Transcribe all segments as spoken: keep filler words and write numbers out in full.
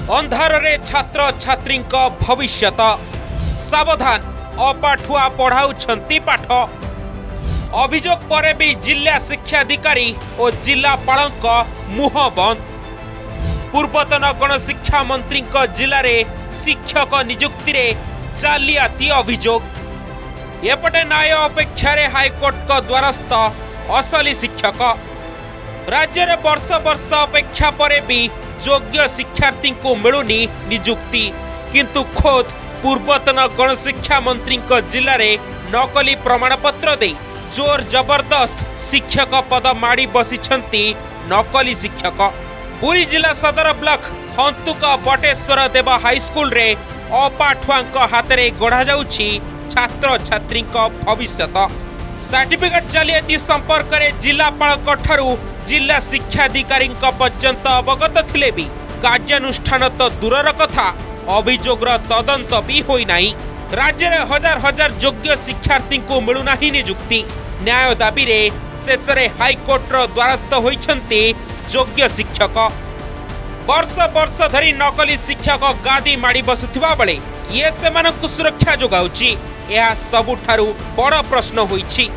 अंधार रे छात्र छात्री भविष्यत सावधान अपाठुआ पढ़ाउछंती पाठ अभियोग परे भी जिला शिक्षाधिकारी और जिलापालक मुह बंद पूर्वतन गणशिक्षा मंत्री जिले में शिक्षक नियुक्ति रे जालियाती अभियोग एपटे न्याय अपेक्षा हाईकोर्ट का द्वारस्थ असली शिक्षक राज्य में वर्ष वर्ष अपेक्षा परे भी योग्य शिक्षार्थी को मिलुनी नियुक्ति किंतु खोद पूर्वतन गणशिक्षा मंत्री जिले में नकली प्रमाणपत्र दे जोर जबरदस्त शिक्षक पद माड़ी बसिछंती नकली शिक्षक पुरी जिला सदर ब्लॉक हंतुका बटेश्वर देव हाईस्कूल रे अपाठुआ हाथ में गढ़ा जाउछि छात्र छात्री भविष्यत सर्टिफिकेट जालियाती संपर्क में जिलापाल ठारू जिला शिक्षाधिकारी पर्यंत अवगत थिले भी कार्यानुष्ठान तो दूरर कथा अभियोगर तदंत भी होई नाही। राज्य में हजार हजार योग्य शिक्षार्थी को मिलुना नियुक्ति न्याय दाबी रे शेष रे हाईकोर्ट द्वारस्थ होइछंती योग्य शिक्षक वर्ष वर्ष धरी नकली शिक्षक गादी माड़ी बसुथिबा बेले किए सेमानकु सुरक्षा जोगाउछि यह सबुठारु बड़ प्रश्न होइछि।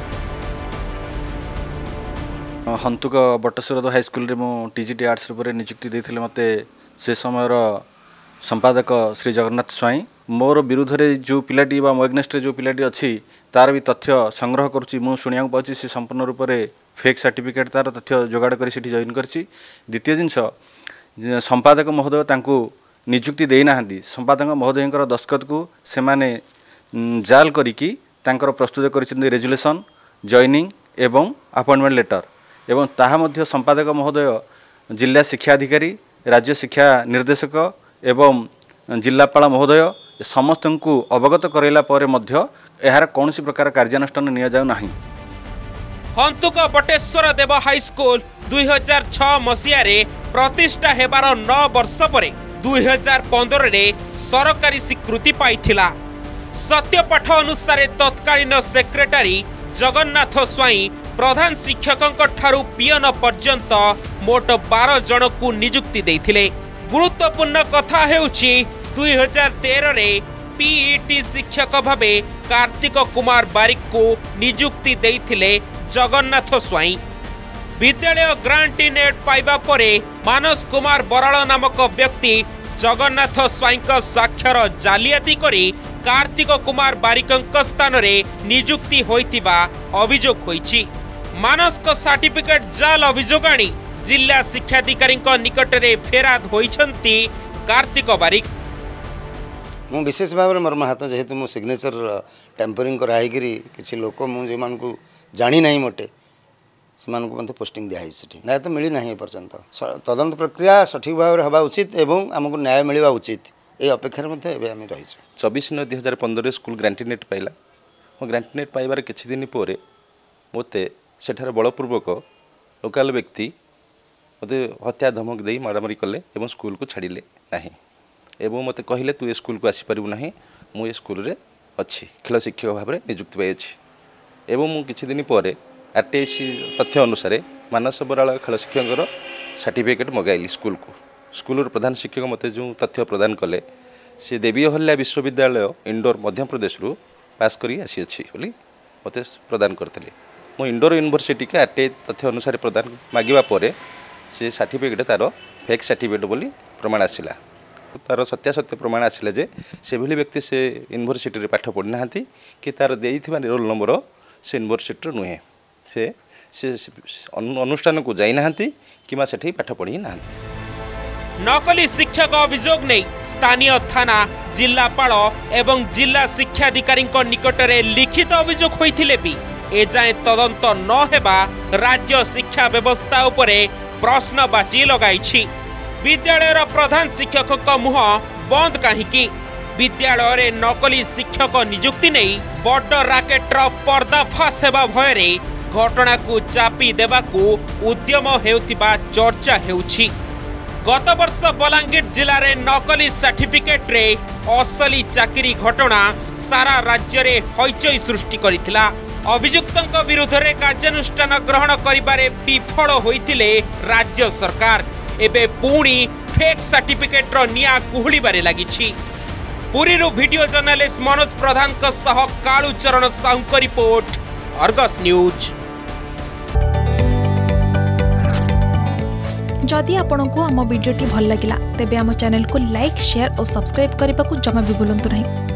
हंतुक बटेश्वर हाईस्कूल रे मो टीजीटी आर्ट्स रे नियुक्ति देथिले मते से समयर संपादक श्री जगन्नाथ स्वाई मोर विरुद्ध रे जो पिलाटी बा मो एग्नेस्ट जो पिलाटी अछि तार भी तथ्य संग्रह करुच्ची मु शुणिया पाची से संपूर्ण रूप से फेक सर्टिफिकेट तार तथ्य जोगाड़ कर जॉइन करछि। द्वितीय जिनस संपादक महोदय तांको नियुक्ति देना संपादक महोदय दस्खत को सेमाने जाल करिकी तांकर प्रस्तुत कर रेजुलेशन जॉइनिंग एवं अपॉइंटमेंट लेटर एवं ताहा मध्य संपादक महोदय जिला शिक्षाधिकारी राज्य शिक्षा निर्देशक एवं जिलापाल महोदय समस्त को अवगत करैला परे मध्य एहार कौन सी प्रकार कार्यानुष्ठान निया जाउ नाही। हंतुक बटेश्वर देव हाईस्कूल दुई हजार छह मसीह रे प्रतिष्ठा हेबार नौ वर्ष परे दुई हजार पंद्रह रे सरकारी स्वीकृति पाइथिला। सत्यपाठ अनुसार तत्कालीन सेक्रेटारी जगन्नाथ स्वाई प्रधान शिक्षक ठारू पियन पर्यंत मोट बारह जन को नियुक्ति देथिले। गुरुत्वपूर्ण कथा हेउछि दुई हजार तेरह रे पीईटी शिक्षक भावे कार्तिक कुमार बारिक को नियुक्ति देथिले जगन्नाथ स्वाई। विद्यालय ग्रांट नेट पाइबा परे मानस कुमार बराल नामक व्यक्ति जगन्नाथ स्वाई स्वाक्षर जालियाती करी कार्तिक कुमार बारिक स्थान रे नियुक्ति होइतिबा अभियोग होइछि। मानस को सर्टिफिकेट जाल अभियोग आनी जिला शिक्षाधिकारी निकट रे फेराद होइछंती कार्तिक बारिक। मु विशेष भाव में मोर हाथ जेहेतु मो सिग्नेचर टेम्परिंग कराइकरी किसी लोक मुझे जानी ना मोटे से पोस्टिंग दिखाई से न्याय तो मिली ना पर्यंत तदंत प्रक्रिया सठिक भाव में हवा उचित एवं आमको न्याय मिलवा उचित ये अपेक्षा रही चौबीस नौ दुई हजार पंद्रह स्कूल ग्रांटीनेट पाइला मो ग्रांटीनेट पाइबार किछि दिन पर मते सेठार बलपूर्वक लोकाल व्यक्ति मते हत्या धमक दे मारामारी कले एवं स्कूल को छाड़िले नाही एवं मते कहले तू ए स्कूल को आसी परिबु नाही मु ए स्कूल रे अछि खेल शिक्षक भाव में नियुक्ति पाई अछि एवं मु किछि दिन पर आरटीसी तथ्य अनुसार मानस बराल खेल शिक्षक सर्टिफिकेट मगाइली स्कूल को स्कूल प्रधान शिक्षक मते जो तथ्य प्रदान कले से देवी अहल्या विश्वविद्यालय इंडोर मध्य प्रदेश रु पास करी आसी अछि बोली मते प्रदान करथले मो इंडोर यूनिवर्सिटी के आरटीआई तथ्य अनुसार प्रदान मागिबा परे से सर्टिफिकेट तार फेक सर्टिफिकेट बोली प्रमाण आसिला तार सत्यासत्य प्रमाण आसिला जे से भली व्यक्ति से यूनिवर्सिटी रे पाठ पढ़ी नाहांती कि तार देइथिबा रोल नंबर से यूनिवर्सिटी नुहे से से अनुष्ठान को जाई नाहांती किमा सेठी पाठ पढ़ी नाहांती। नकली शिक्षक अभियोग नहीं स्थानीय थाना जिलापाल एवं जिला शिक्षाधिकारी निकट में लिखित अभियोग होइथिले भी एजाए तदंत न हेबा राज्य शिक्षा व्यवस्था उपरे प्रश्नबाची लगाइछि। विद्यालय प्रधान शिक्षक मुह बंद कहीं विद्यालय नकली शिक्षक नियुक्ति नहीं बड़ राकेटर पर्दाफाश हेबा भय घटना को चापी देवाकू उद्यम हेउतिबा चर्चा हेउछि। गत वर्ष बलांगीर जिले में नकली सर्टिफिकेट रे असली चाकरी घटना सारा राज्य रे हईचई सृष्टि करिथिला। अभियुक्तों विरुद्ध रे कार्यानुष्ठान ग्रहण करिबारे विफल होइतिले राज्य सरकार एबे पुणी फेक सर्टिफिकेट रो निया कुहुळीबारे लागिछि। पुरीरू वीडियो जर्नलिस्ट मनोज प्रधान का सह कालू चरण साहू का रिपोर्ट, अर्गस न्यूज। जदि आपंक आम भिडी भल लगा तेब आम चैनल को लाइक शेयर और सब्सक्राइब करने को जमा भी भूलु नहीं।